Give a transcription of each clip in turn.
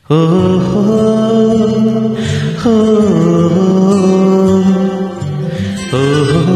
हो हो हो हो हो।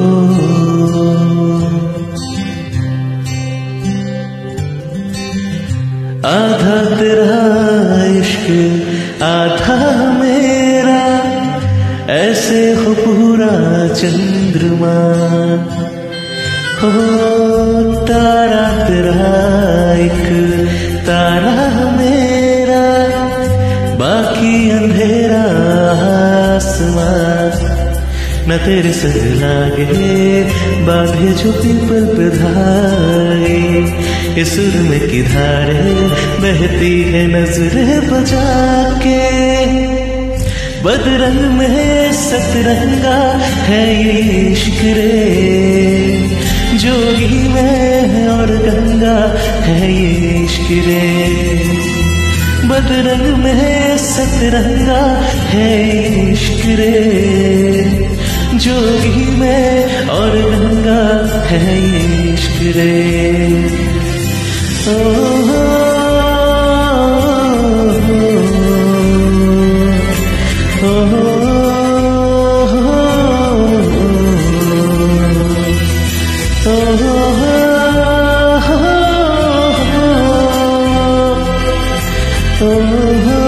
आधा तेरा इश्क आधा मेरा, ऐसे हो पूरा चंद्रमा। हो तारा तेरा एक तारा मेरा, बाकी अंधेरा आसमां। न तेरे संग लागे बांधे जो पीपल पे धारे, इस सुर में की धारे बहती है नजरें बजा के। बदरंग में सतरंगा है ये इश्क रे, जोगी में और गंगा है ये इश्क रे। बदरंग में सतरंगा है ये इश्क रे, जोगी में और गंगा है ये इश्क रे। ओ oh